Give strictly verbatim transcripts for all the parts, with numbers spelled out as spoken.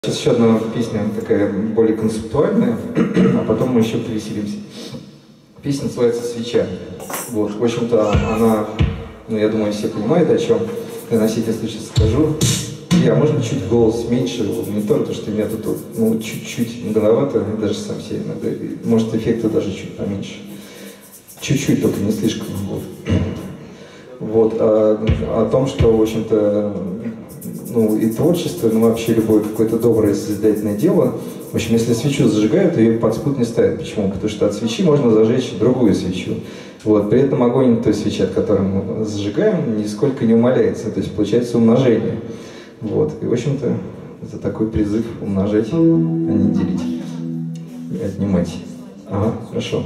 Сейчас еще одна песня такая более концептуальная, а потом мы еще повеселимся. Песня называется «Свеча». Вот, в общем-то, она, ну, я думаю, все понимают, о чем. Я на всякий случай скажу. Я, можно чуть голос меньше, не то, что у меня тут, ну, чуть-чуть многовато, даже сам себе иногда, может, эффекта даже чуть поменьше. Чуть-чуть, только не слишком. Вот, вот а, о том, что, в общем-то, ну, и творчество, ну, вообще любое какое-то доброе созидательное дело. В общем, если свечу зажигают, ее под спут не ставят. Почему? Потому что от свечи можно зажечь другую свечу. Вот. При этом огонь той свечи, от которой мы зажигаем, нисколько не умаляется. То есть получается умножение. Вот. И, в общем-то, это такой призыв умножать, а не делить и отнимать. Ага, хорошо.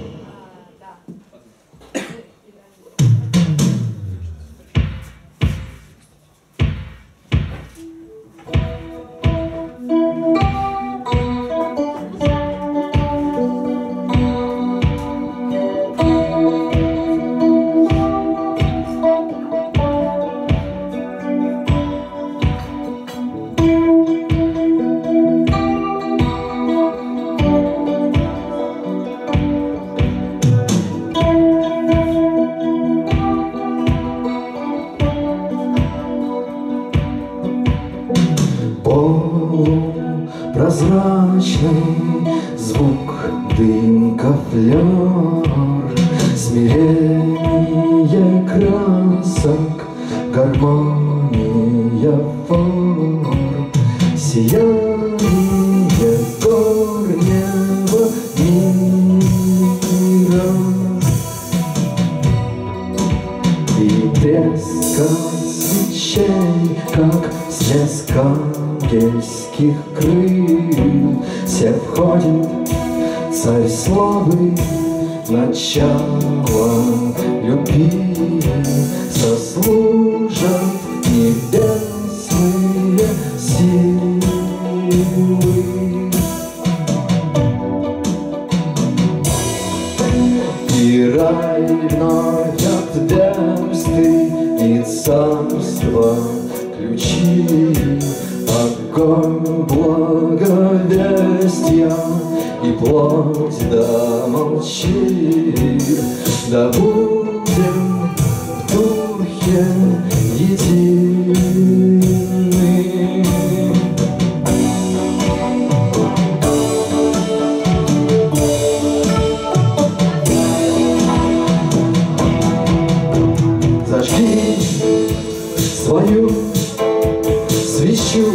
Прозрачный звук, дымка, флёр, смирение красок, гармония форм, сияние горнего мира и треск свечей, как всплеск ангельских крыл. Все входит царь славы, начало любви, сослужат небесные силы. И рай вновь отверсты, и царство ключи, огонь благовестия, и плоть да молчит, да будем в духе едины. Зажги свою свечу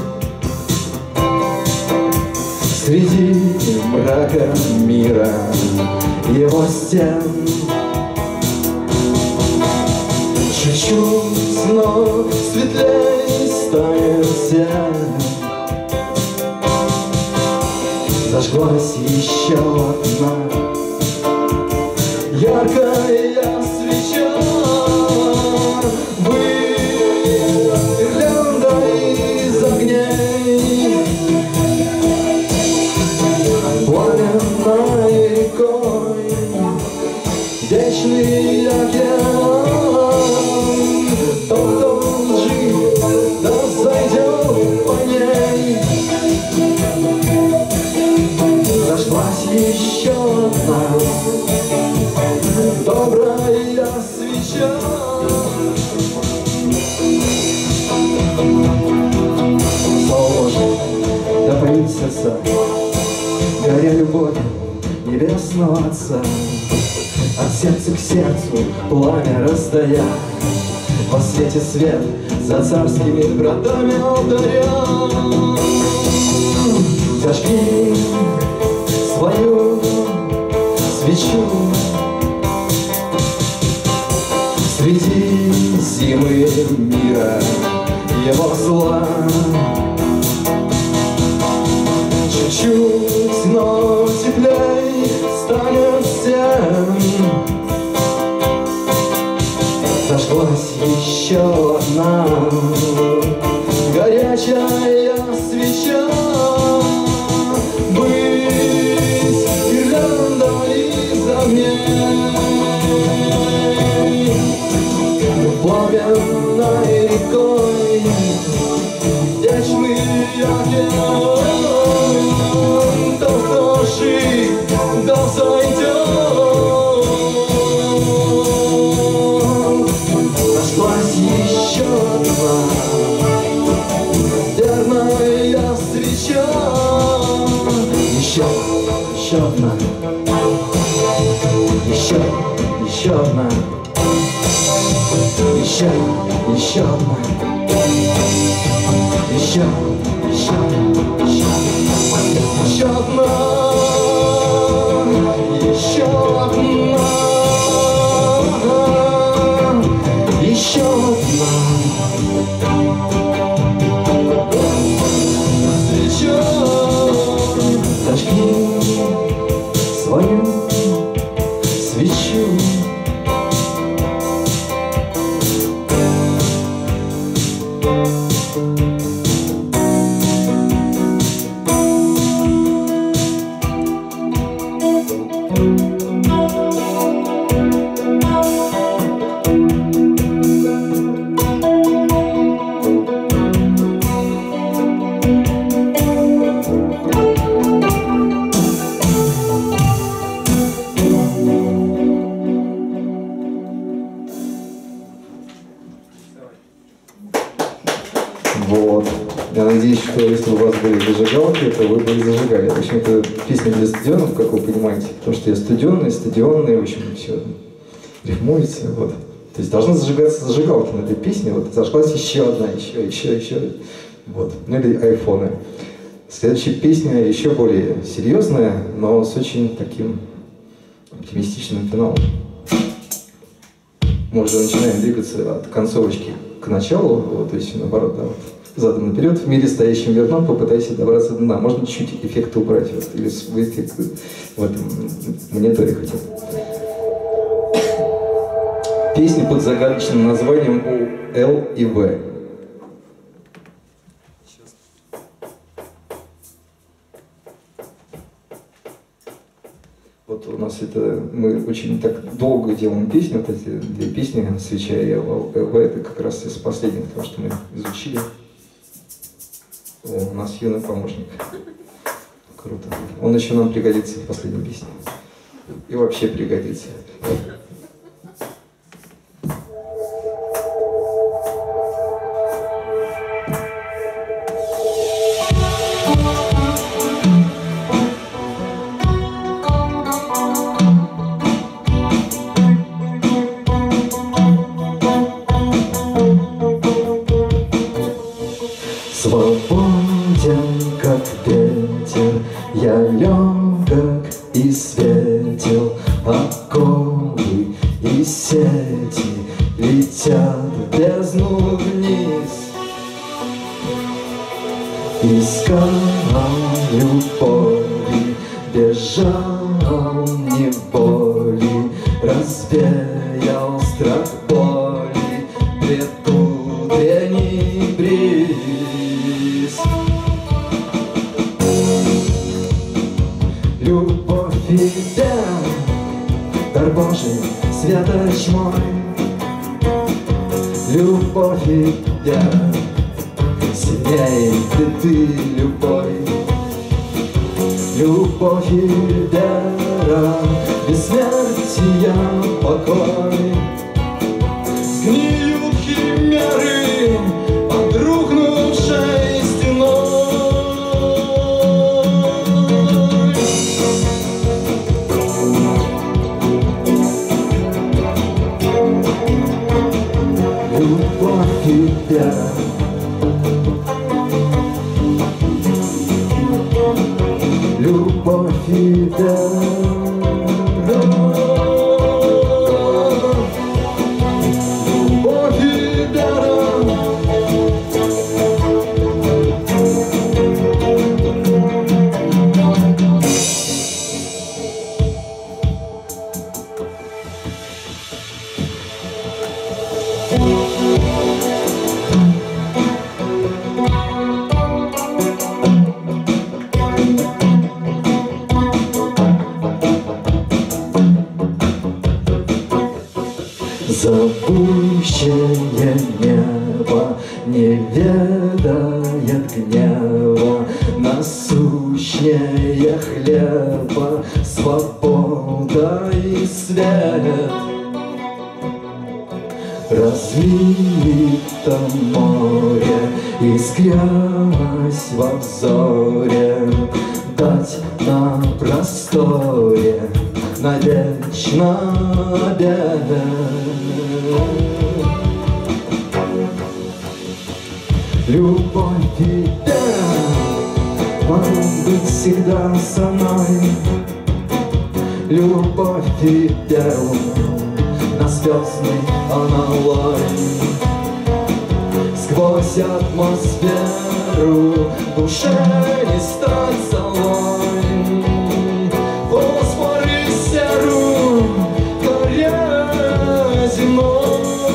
среди мрака мира, его стен. Чуть-чуть, но светлей станет всем. Зажглась еще одна яркая свеча. Вечный океан, тот, кто жив, да зайдет по ней. Зажглась еще одна добрая свеча. Боже, да принцесса, горя любовь небесного Отца, от сердца к сердцу пламя раздая, во свете свет за царскими вратами алтаря. Зажги свою свечу среди зимы мира, его зла. Чуть-чуть, но теплей станет всем. Зажглась еще одна горячая свеча. еще, еще, еще одна, еще, еще одна, еще, еще одна, еще, еще, еще, еще одна, еще одна, еще одна. Зажги свою свечу. Вот. Я надеюсь, что если у вас были зажигалки, то вы бы их зажигали. В общем, это песня для стадионов, как вы понимаете, потому что я стадионный, стадионный, в общем, все рифмуется. Вот. То есть должны зажигаться зажигалки на этой песне. Вот зажглась еще одна, еще, еще, еще. Вот. Ну или айфоны. Следующая песня еще более серьезная, но с очень таким оптимистичным финалом. Мы уже начинаем двигаться от концовочки к началу, вот, то есть наоборот, да, вот, задом наперед, в мире стоящим верном попытайся добраться до дна. Можно чуть-чуть эффекты убрать, вот, или эффект в этом мониторе хотя бы. Песня под загадочным названием У Л и В. Вот у нас это, мы очень так долго делаем песни, вот эти две песни, «Свеча» и «Л В», это как раз из последних, потому что мы изучили. О, у нас юный помощник. Круто. Он еще нам пригодится в последней песне. И вообще пригодится. Свободен, как ветер, я легок и светел, оковы и сети летят в бездну вниз. Искал любови, бежал неволи, развеял страх боли, предутренний бриз. Любовь и вера, дар Божий, светоч мой. Любовь и вера, сильней ты, любовь. Любовь и вера, бессмертия, покой. Сгниют химеры под рухнувшей стеной. Любовь и вера, любовь и вера, любовь и вера. Зовущее небо не ведает гнева, насущнее хлеба, свобода и свет. разлито море, искрилось во взоре, дать на просторе навечно обед. Любовь тебя может быть всегда со мной, любовь тебя на звездный аналой, сквозь атмосферу душе не стать золой. Фосфоры серу горе земной,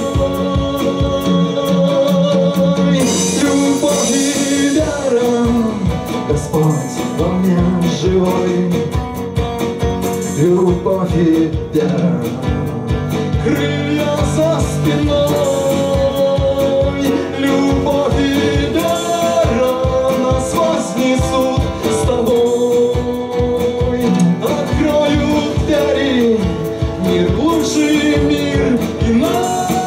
любовь и вера, Господь во мне живой, любовь и вера, крылья за спиной, любовь и вера нас вознесут с тобой, откроют двери, мир лучший мир иной.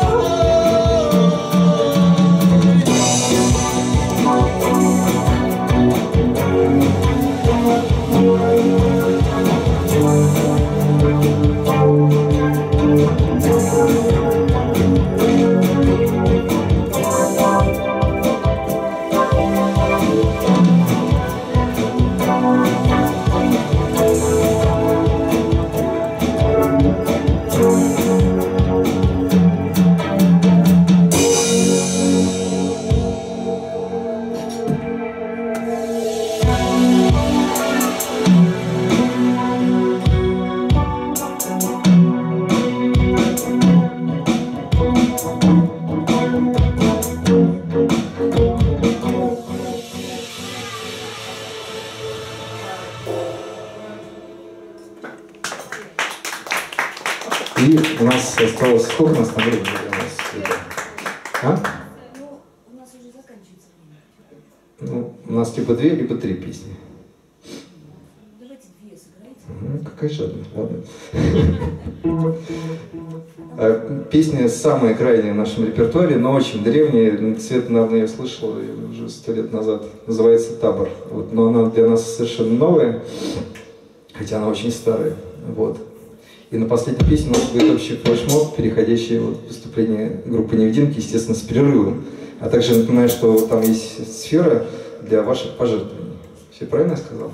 И у нас осталось, сколько у нас на времени? А? Ну, у нас уже заканчивается время. Ну, у нас либо две, либо три песни. Давайте две сыграйте. Ну, какая жадная, ладно. Песня самая крайняя в нашем репертуаре, но очень древняя. Света, наверное, ее слышала уже сто лет назад. Называется «Табор». Вот, но она для нас совершенно новая, хотя она очень старая. Вот. И на последней песне у нас будет общий флешмоб, переходящий в выступление группы «Невидимки», естественно, с перерывом. А также напоминаю, что там есть сфера для ваших пожертвований. Все правильно я сказал?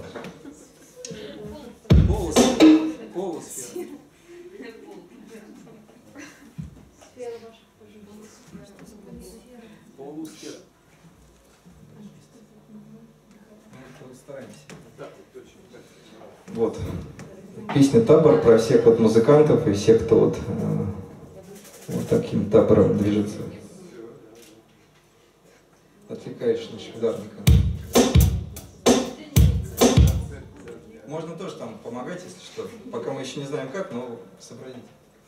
Полус. Полус. Полусфера. Вот. Песня «Табор» про всех вот музыкантов и всех, кто вот, э, вот таким табором движется. Отвлекаешь наших ударников. Можно тоже там помогать, если что. Пока мы еще не знаем как, но сообразите.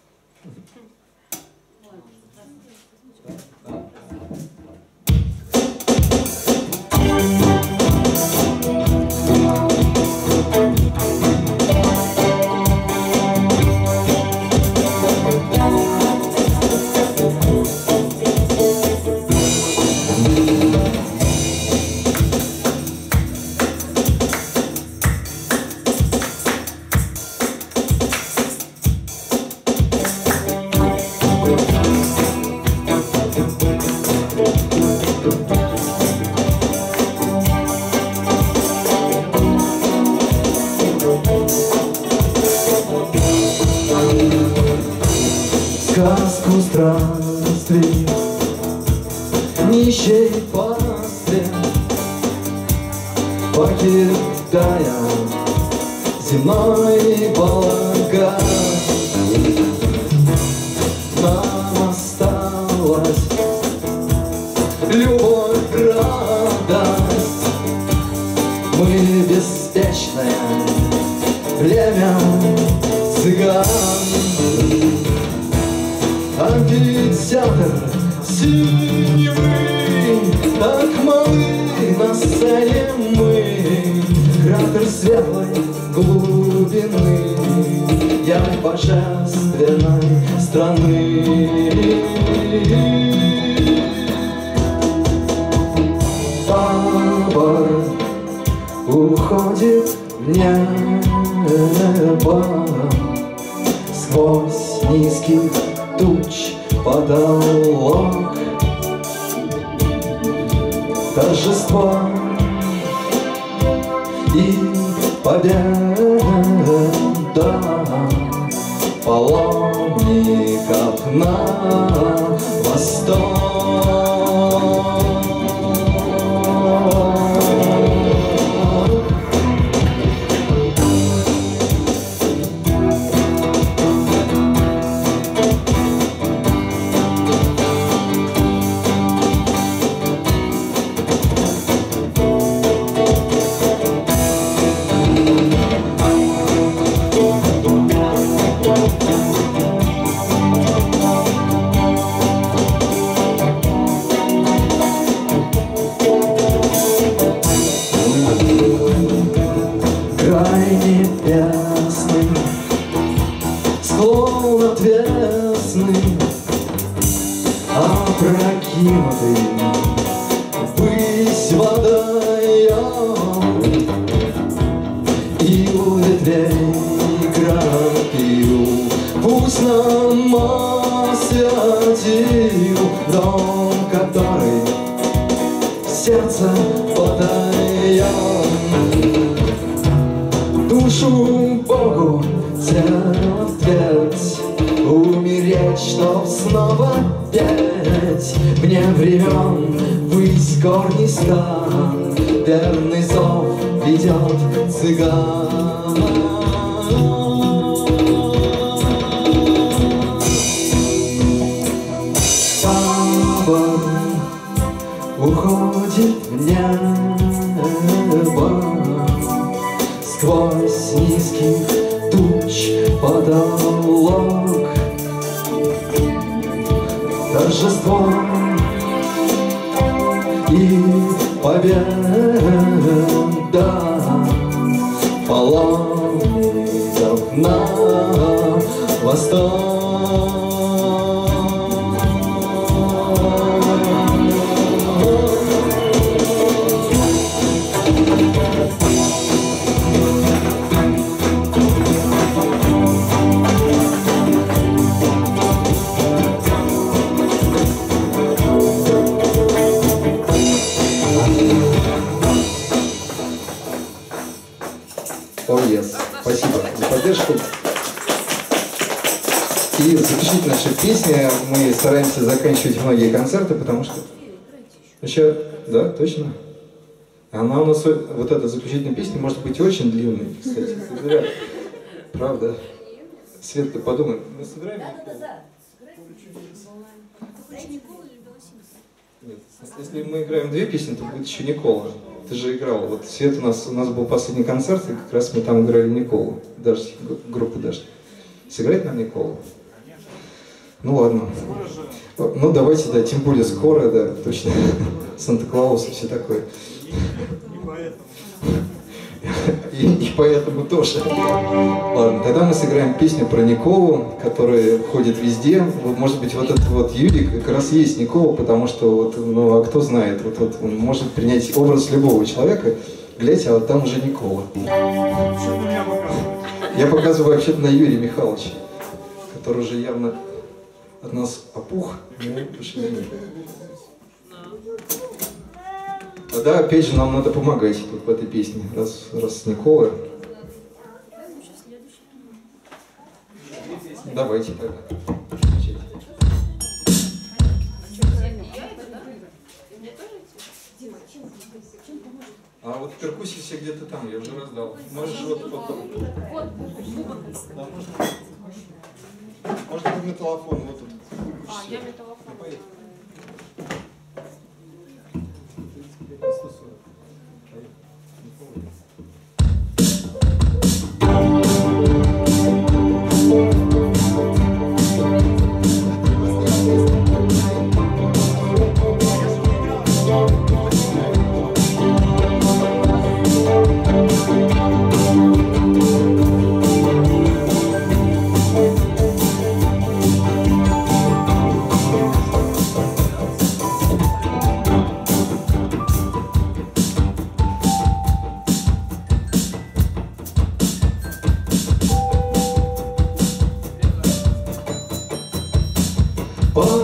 Сказку странствий, нищей пастырь, покидая земной балаган, нам осталась любовь, радость. Мы беспечное племя цыган. Амфитеатр синевый, так малы на сцене мы. Кратер светлой глубины, я божественной страны. уходит в небо сквозь низких туч потолок. Торжество и победа паломников на восток. Опрокинутый ввысь водоем, и у ветвей крапил пусть нам осветил дом, который в сердце подаем. Душу Богу терпеть, умереть, чтоб снова петь. Вне времен ввысь горний стан, верный зов ведет цыган. Табор уходит в небо сквозь низких туч потолок. Торжество и победа паломников на восток. Oh, yes. Спасибо за поддержку. И заключить наши песни мы стараемся заканчивать многие концерты, потому что... Еще, да, точно? Она у нас, вот эта заключительная песня, может быть очень длинной, кстати. Правда? Светка, подумай, мы сыграем? Да-да-да. Нет, если мы играем две песни, то будет еще Никола. Ты же играл. Вот Свет у нас, у нас был последний концерт, и как раз мы там играли Николу. Даже группу даже. Сыграть нам Николу? Ну ладно. Ну давайте, да, тем более скоро, да, точно. Санта-Клаус и все такое. И, и поэтому тоже. Ладно, тогда мы сыграем песню про Николу, которая ходит везде. Вот, может быть, вот этот вот Юрий как раз есть Никола, потому что, вот, ну, а кто знает, вот, вот он может принять образ любого человека, глядя, а вот там уже Никола. Я показываю вообще-то на Юрия Михайловича, который уже явно от нас опух, но пошли. Тогда, опять же, нам надо помогать тут в этой песне, раз, раз Никола. Давайте тогда. А вот перкуссии все где-то там, я уже раздал. Можешь вот потом. Да, можно. Можно металлофон вот тут. А, я металлофон.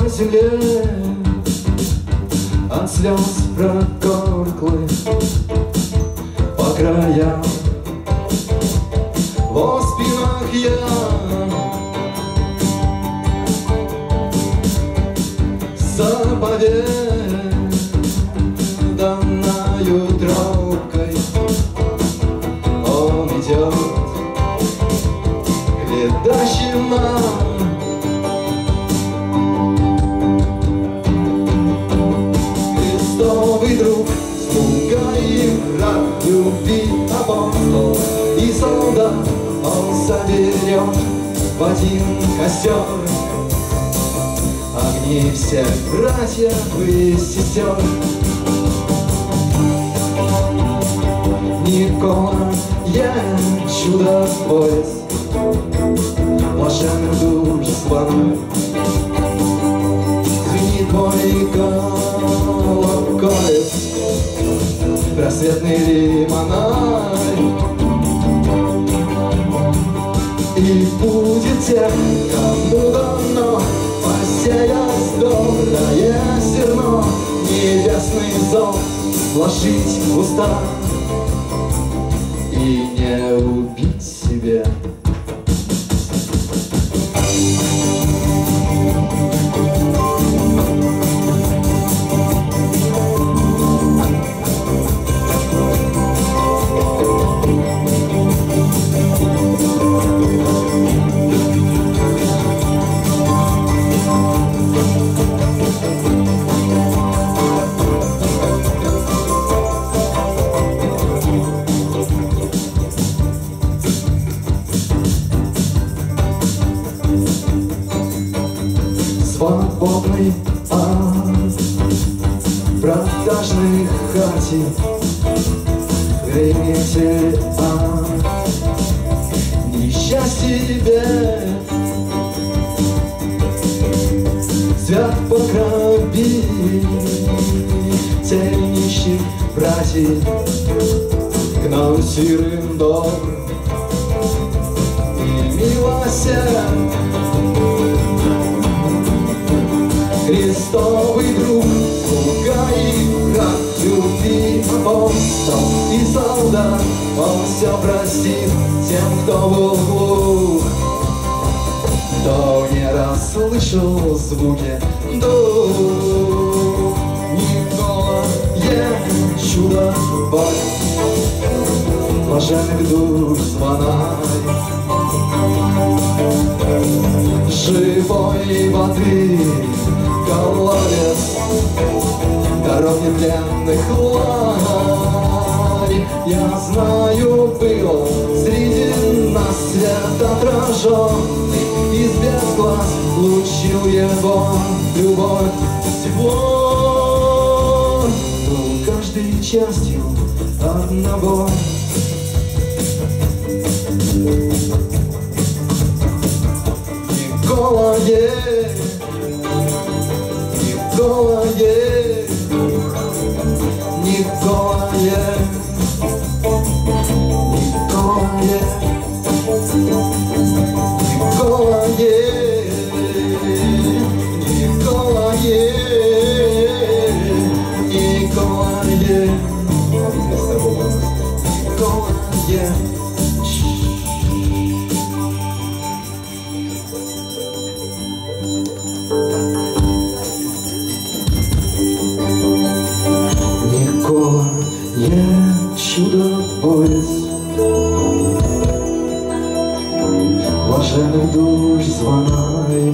по земле, от слез прогорклы по краям. Во спинах я заповеданною тропкой он идет к ведущим нам. Христовый друг, слуга и враг, любви апостол и солдат, он соберет в один костер огни всех братьев и сестер. Никола, я чудо-поезд, блаженных душ звонок, звенит мой колоколец, просветный лимонарь. И будет тех, кому дано посеять доброе зерно, небесный зов вложить в уста и не убить себя. Свободный от продажных хати, греметель от несчастья, свят покровитель нищих братьев, гнал сирым добр и милосерд. Христовый друг, слуга и враг, любви апостол и солдат, он все простит тем, кто был глух, кто не расслышал звуки дух. Никола, я чудо-бой, блаженных душ звонарь, живой воды колодец, дороги пленных ларь. Я знаю, был среди нас свет отраженный, из без глаз лучил его любовь всего. Был каждой частью одного. Никола, Никола, Никола, Никола, Никола, Никола, я чудо-поезд, блаженных душ звонарь.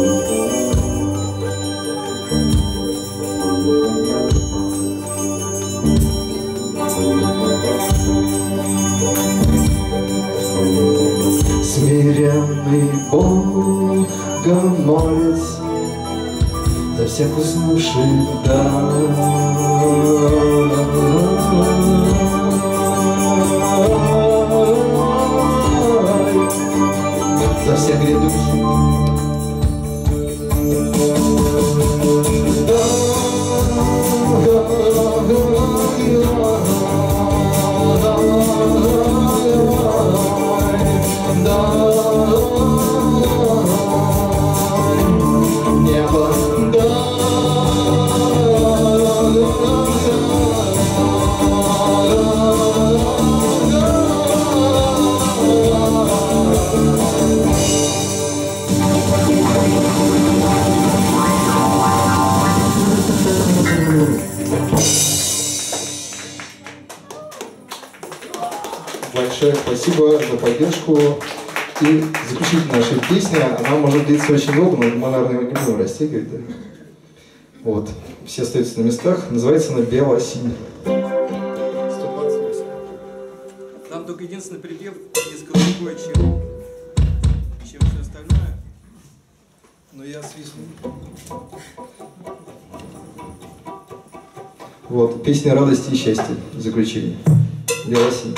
Смиренный богомолец за всех уснувших, да, за всех грядущих. Небо большое спасибо за поддержку. И заключительная наша песня, она может длиться очень долго, но мы, наверное, его не будем растягивать. Да? Вот. Все остаются на местах. Называется она «Белосинь». сто двадцать восемь. Там только единственный припев несколько другой, чем, чем все остальное. Но я свистну. Вот. Песня радости и счастья. Заключение. «Белосинь».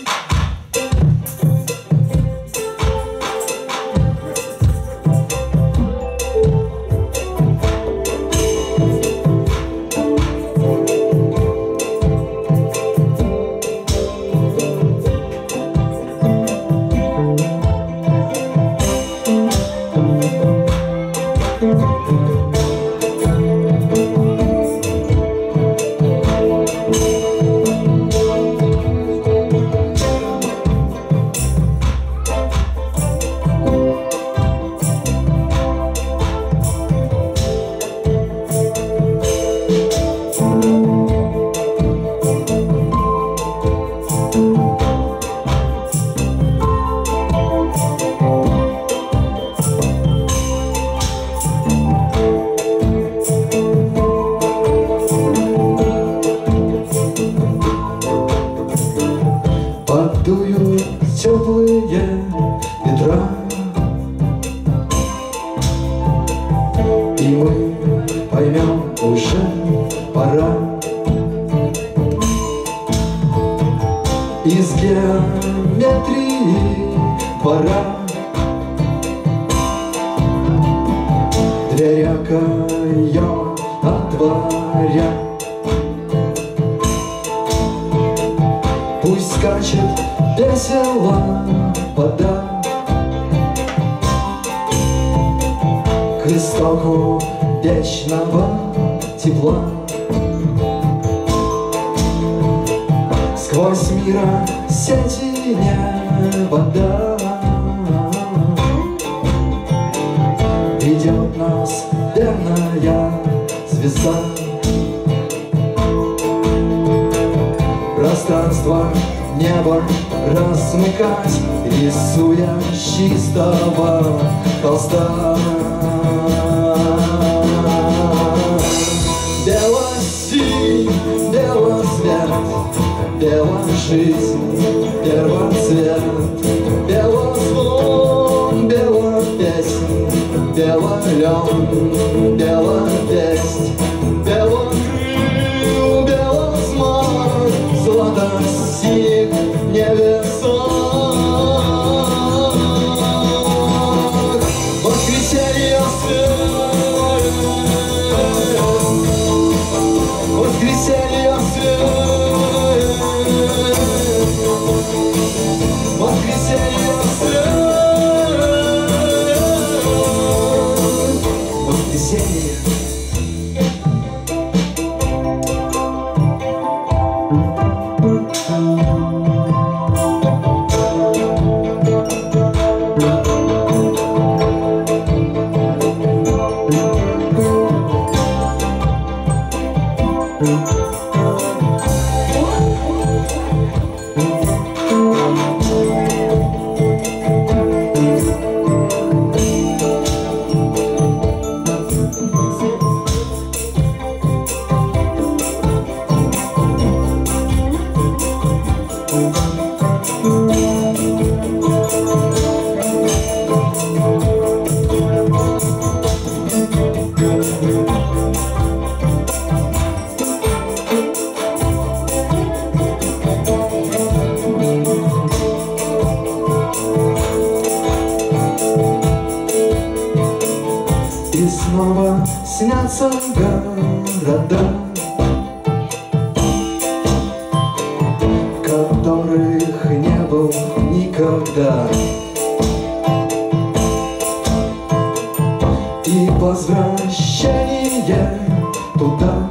Подуют теплые ветра, и мы поймем, уже пора. Из геометрии двора дверь окоем отворя. Пусть скачет весело вода к истоку вечного тепла. Сквозь мира сети вода ведет нас верная звезда. Пространство небо размыкать, рисуя с чистого холста. Белосинь, белосвет, беложизнь, первоцвет, белозвон, белопеснь, белолен, белопеснь, белокрыл, белозмак, златосиних небесах. Воскресенье свет, воскресенье свет, воскресенье свет, воскресенье. И снова снятся города, в которых не был никогда. И возвращение туда